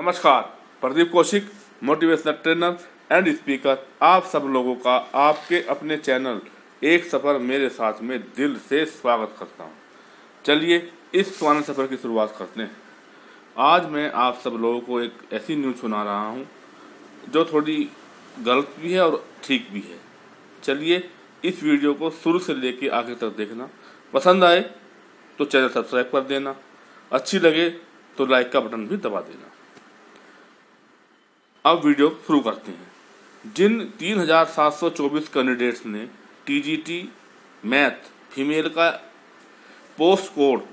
नमस्कार, Pradeep Kaushik, motivational trainer and speaker, आप सब लोगों का आपके अपने चैनल एक सफ़र मेरे साथ में दिल से स्वागत करता हूं। चलिए इस पुराने सफ़र की शुरुआत करते हैं। आज मैं आप सब लोगों को एक ऐसी न्यूज़ सुना रहा हूं जो थोड़ी गलत भी है और ठीक भी है। चलिए इस वीडियो को शुरू से लेकर आखिर तक देखना। पसंद आए तो चैनल सब्सक्राइब कर देना, अच्छी लगे तो लाइक का बटन भी दबा देना। अब वीडियो शुरू करते हैं। जिन 3724 कैंडिडेट्स ने टीजीटी मैथ फीमेल का post code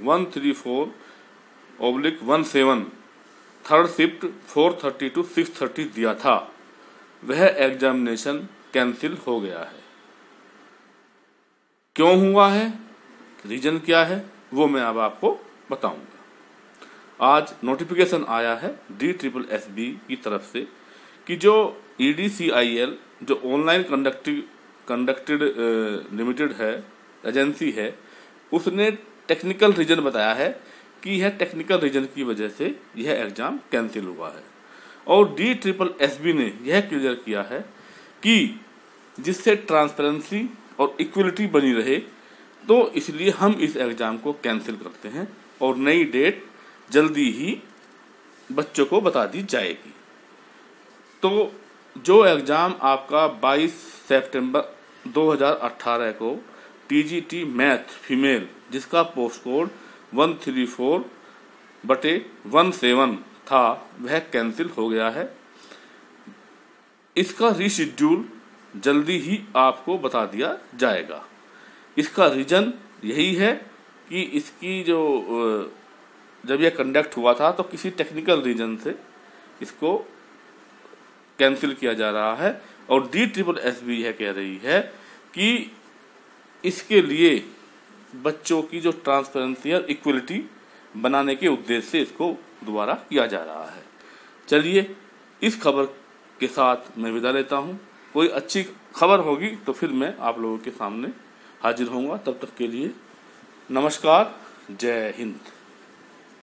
134/17 third shift 4:30 to 6:30 दिया था, वह एग्जामिनेशन कैंसिल हो गया है। क्यों हुआ है, रीजन क्या है, वो मैं अब आपको बताऊंगा। आज नोटिफिकेशन आया है DSSB की तरफ से कि जो EDCIL जो ऑनलाइन कंडक्टेड लिमिटेड है एजेंसी है, उसने टेक्निकल रीजन बताया है कि यह टेक्निकल रीजन की वजह से यह एग्जाम कैंसिल हुआ है। और DSSB ने यह क्लियर किया है कि जिससे ट्रांसपेरेंसी और इक्वलिटी बनी रहे, तो इसलिए हम इस एग्जाम को कैंसिल करते हैं और नई डेट जल्दी ही बच्चों को बता दी जाएगी। तो जो एग्ज़ाम आपका 22 सितंबर 2018 को टीजीटी मैथ फीमेल जिसका पोस्ट कोड 134/17 था, वह कैंसिल हो गया है। इसका रीशेड्यूल जल्दी ही आपको बता दिया जाएगा। इसका रीज़न यही है कि इसकी जब यह कंडक्ट हुआ था तो किसी टेक्निकल रीजन से इसको कैंसिल किया जा रहा है। और DSSB यह कह रही है कि इसके लिए बच्चों की जो ट्रांसपेरेंसी और इक्वलिटी बनाने के उद्देश्य से इसको दोबारा किया जा रहा है। चलिए इस खबर के साथ मैं विदा लेता हूं। कोई अच्छी खबर होगी तो फिर मैं आप लोगों के सामने हाजिर होऊंगा। तब तक के लिए नमस्कार, जय हिंद।